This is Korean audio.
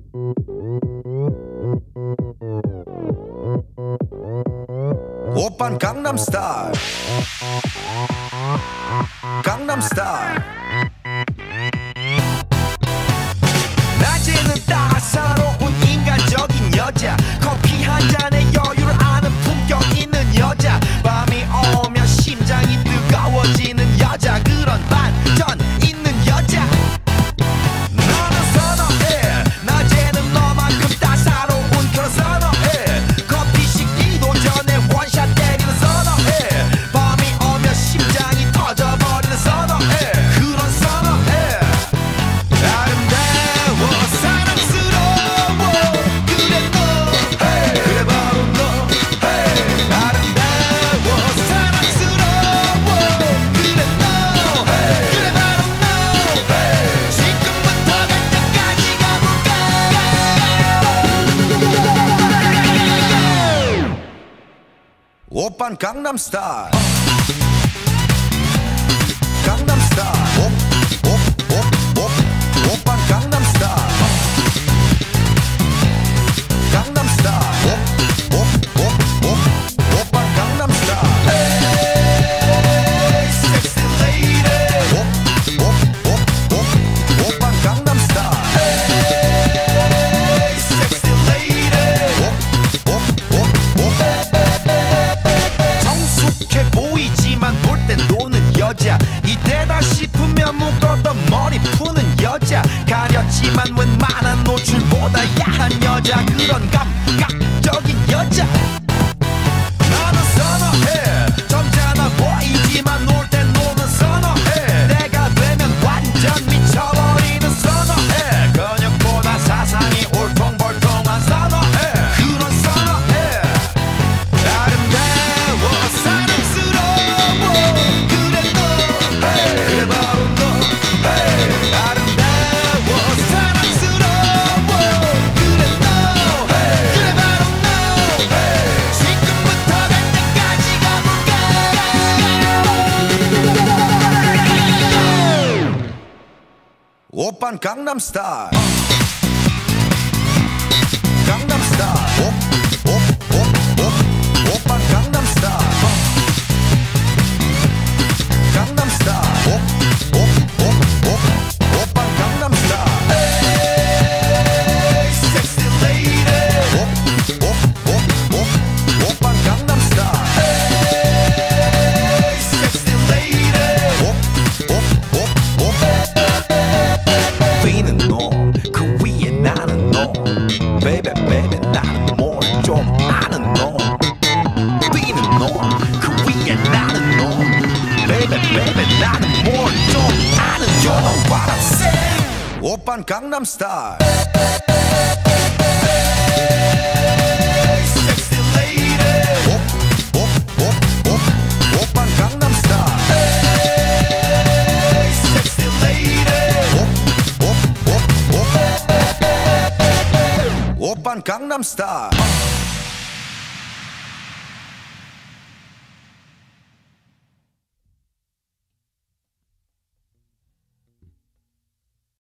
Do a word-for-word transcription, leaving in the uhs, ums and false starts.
오빤 강남스타일 강남스타일 낮에는 따사로운 인간적인 여자 커피 한 잔에 여유를 아는 품격 있는 여자 밤이 오면 심장이 뜨거워지는 여자 그런 반전 있는 여자 너는 선호해 낮에는 너만큼 따사로운 그런 선호해 커피 식기도 전에 원샷 때리는 선호해 밤이 오면 심장이 터져버리는 선호해 그런 선호해 아름다워 사랑스러워 그래 너 그래 바로 너 아름다워 사랑스러워 그래 너 그래 바로 너 지금부터 갈 때까지 가볼까 오빤 강남스타일 강남스타일 오, 오, 오, 오, 오빤 강남스타일 강남스타일 오, 오, 오, 오, 오빤 강남스타일 Hey, sexy lady 오, 오, 오, 오, 오빤 강남스타일 Hey, sexy lady 오, 오, 오, 오 성숙해 보이지만 놀 땐 노는 여자 이때다 싶으면 묶었던 머리 푸는 여자 가렸지만 웬만한 노출보다 야한 여자 그런 감각적인 여자 나는 선호해 점잖아 보이지만 놀 땐 노는 선호해 내가 되면 완전 미쳐버리는 선호해 근육보다 사상이 울퉁불퉁한 선호해 그런 선호해 아름다워 사랑스러워 그래 너 그래 바로 너 아름다워 사랑스러워 그래 너 그래 바로 너 지금부터 갈 때까지 가볼까 오빤 강남스타일 강남스타일 오, 오, 오, 오, 오빤 강남스타일 강남스타일 오, 오, 오, 오, 오빤 강남스타일 Hey, sexy lady 오, 오, 오, 오, 오빤 강남스타일 Hey, sexy lady 오, 오, 오, 오 뛰는 놈그 위에 나는 놈 Baby, baby 나는 뭘 좀 아는 놈 뛰는 놈그 위에 나는 놈 Baby, baby 나는 뭘 좀 아는 You know what I'm saying 오빤 강남스타일 Hey, sexy lady 오, 오, 오, 오, 오빤 강남스타일 Hey, sexy lady 오, 오, 오, 오 오빤 강남스타일